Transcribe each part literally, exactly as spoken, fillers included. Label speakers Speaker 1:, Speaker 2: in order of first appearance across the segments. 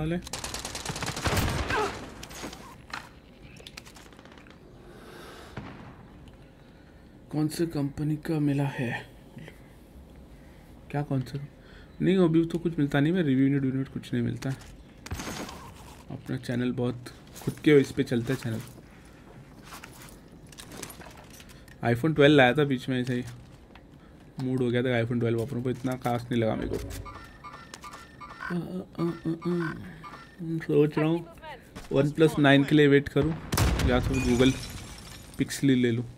Speaker 1: वाले। कौन से कंपनी का मिला है? क्या कौन सा? नहीं अभी तो कुछ मिलता नहीं, मैं रिव्यू यूनिट यूनिट कुछ नहीं मिलता। अपना चैनल बहुत खुद के इस पे चलता है चैनल। आईफोन ट्वेल्व लाया था बीच में, ऐसे ही मूड हो गया था आईफोन ट्वेल्व वापरूं, पर इतना खास नहीं लगा मेरे को। सोच रहा हूँ वन प्लस नाइन के लिए वेट करूँ या तो गूगल पिक्सल ले लूँ।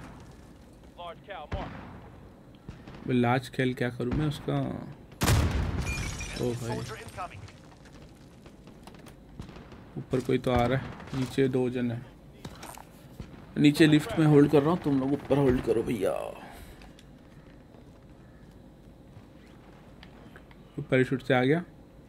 Speaker 1: लार्ज खेल क्या करूँ मैं उसका? ओ भाई ऊपर कोई तो आ रहा है, नीचे दो जन है। नीचे लिफ्ट में होल्ड कर रहा हूँ, तुम लोग ऊपर होल्ड करो भैया। पैराशूट से आ गया।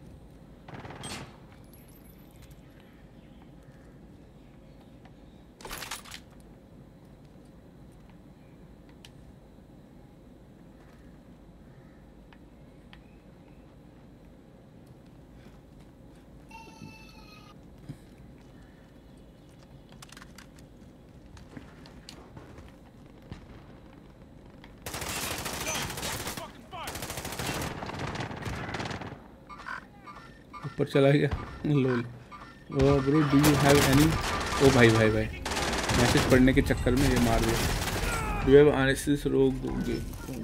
Speaker 1: ऊपर चला गया lol. Oh bro do you have any? Oh भाई भाई भाई मैसेज पढ़ने के चक्कर में ये मार दिया। डू यू हैव आरएसएस रोग दोगे?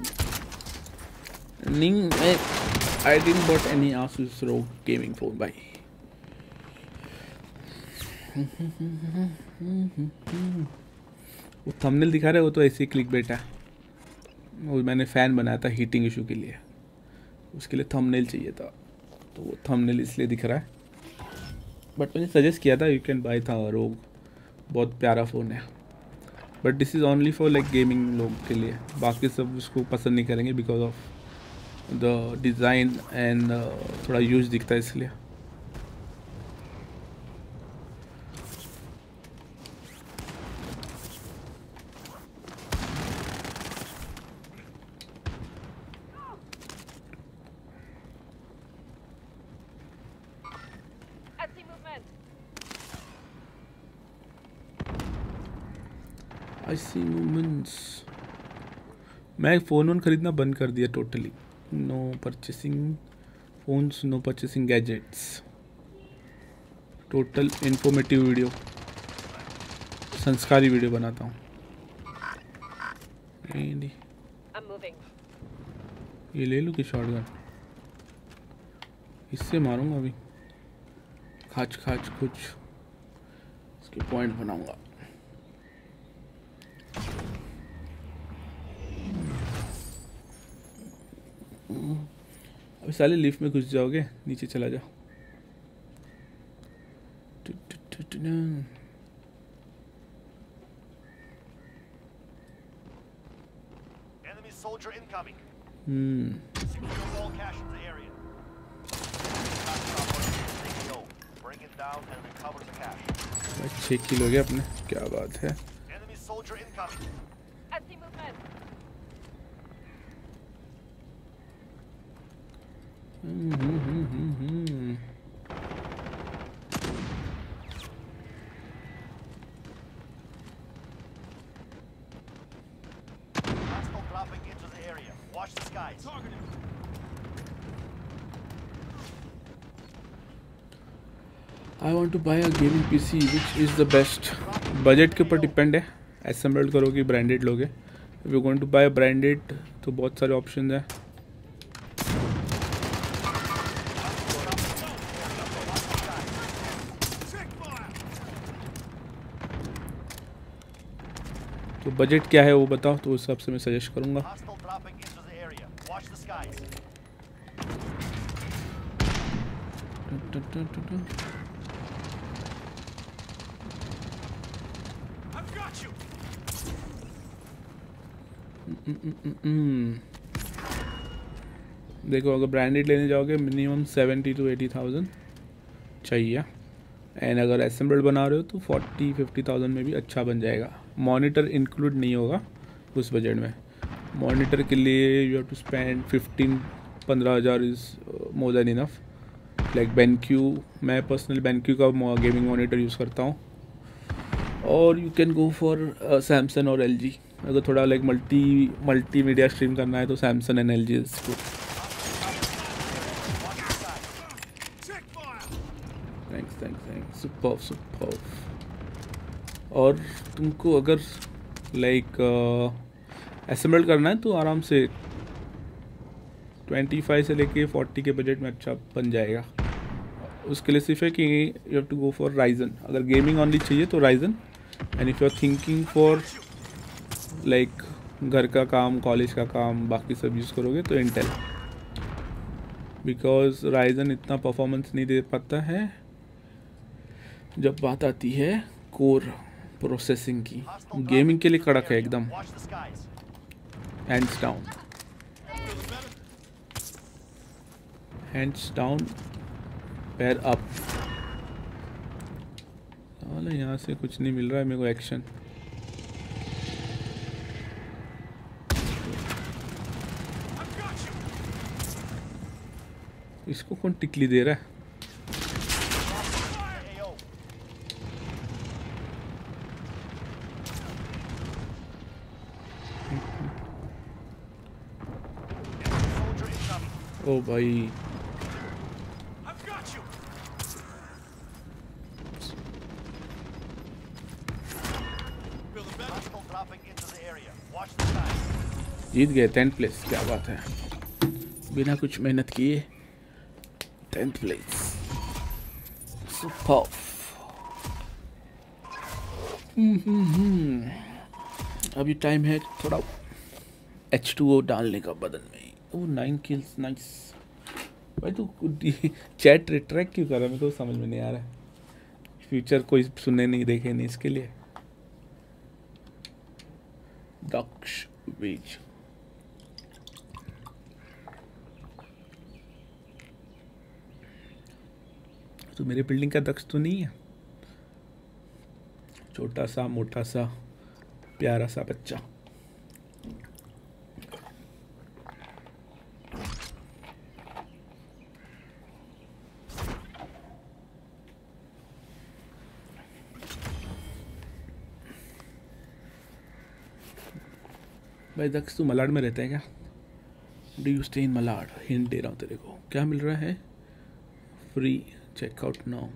Speaker 1: नहीं मैं I didn't bought any RSS ROG gaming phone भाई। वो थंबनेल दिखा रहे हो तो ऐसे ही क्लिक बेटा। वो मैंने फ़ैन बनाया था हीटिंग इशू के लिए, उसके लिए थंबनेल चाहिए था, तो वो थंबनेल इसलिए दिख रहा है। बट मैंने सजेस्ट किया था यू कैन बाय था रोग, बहुत प्यारा फ़ोन है। But this is only for like gaming लोग के लिए, बाकी सब उसको पसंद नहीं करेंगे because of the design and थोड़ा यूज दिखता है इसलिए। आई सी मूवमेंट्स। मैं फ़ोन वोन खरीदना बंद कर दिया totally. No purchasing phones, no purchasing gadgets. Total informative video, संस्कारी वीडियो बनाता हूँ। ये ले लूँ कि शॉटगन? इससे मारूंगा अभी खाच खाच कुछ, इसके पॉइंट बनाऊंगा। अभी साले लिफ्ट में घुस जाओगे, नीचे चला जाओ। हम्म छः किल हो गया अपने, क्या बात है। Hmm hmm hmm hmm I want to buy a gaming P C, which is the best? Budget के ऊपर डिपेंड है, असेंबल्ड करोगे ब्रांडेड लोगे। If you going to buy branded तो बहुत सारे ऑप्शन है। तो बजट क्या है वो बताओ, तो उस हिसाब से मैं सजेस्ट करूँगा। देखो अगर ब्रांडेड लेने जाओगे minimum seventy two eighty thousand चाहिए, एंड अगर असेंबल्ड बना रहे हो तो फोर्टी फिफ्टी थाउजेंड में भी अच्छा बन जाएगा। मॉनिटर इंक्लूड नहीं होगा उस बजट में। मॉनिटर के लिए you have to spend fifteen पंद्रह हज़ार is more than enough. Like BenQ, मैं पर्सनली बेनक्यू का गेमिंग मॉनिटर यूज़ करता हूँ। और you can go for Samsung और एल जी, अगर थोड़ा like multi multimedia stream करना है तो Samsung and L G is good. Thanks thanks thanks super super. और तुमको अगर लाइक असेंबल करना है तो आराम से पच्चीस से लेके चालीस के बजट में अच्छा बन जाएगा। उसके लिए सिर्फ है कि you have to go for Ryzen, अगर गेमिंग ऑनली चाहिए तो Ryzen, and if you are thinking for like घर का काम, कॉलेज का काम, बाकी सब यूज़ करोगे तो इंटेल, बिकॉज राइजन इतना परफॉर्मेंस नहीं दे पाता है जब बात आती है कोर प्रोसेसिंग की। गेमिंग के लिए कड़क है एकदम, हैंड्स डाउन हैंड्स डाउन पैर अप। अरे यहाँ से कुछ नहीं मिल रहा है मेरे को एक्शन। इसको कौन टिकली दे रहा है? ओ भाई जीत गए टेंथ प्लेस, क्या बात है, बिना कुछ मेहनत किए टेंथ प्लेस, सुपर। अभी टाइम है थोड़ा एच टू ओ डालने का बदन में। ओ नाइन किल्स, नाइस भाई। तू चैट रिट्रैक्ट क्यों कर रहा है, मेरे को समझ में नहीं आ रहा है। फ्यूचर कोई सुनने नहीं देखे नहीं इसके लिए। दक्ष बीज तो मेरे बिल्डिंग का दक्ष तो नहीं है, छोटा सा मोटा सा प्यारा सा बच्चा। भाई दक्ष तू मलाड में रहता है क्या? Do you stay in Malad? Hint दे रहा हूँ तेरे को। क्या मिल रहा है? Free checkout now.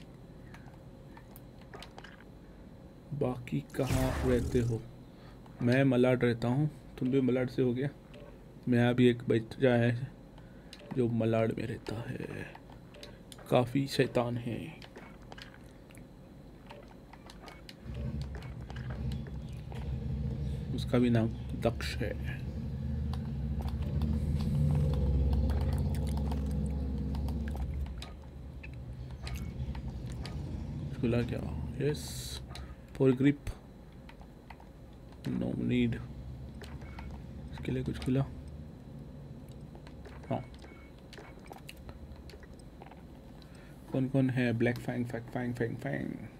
Speaker 1: बाकी कहाँ रहते हो? मैं मलाड रहता हूँ, तुम भी मलाड से हो गया। मेरा भी एक बच्चा है जो मलाड में रहता है, काफ़ी शैतान है। उसका भी नाम दक्ष है। खुला क्या? Yes for grip, no need. इसके लिए कुछ खुला? हाँ। कौन कौन है? Black fang fang fang fang Fang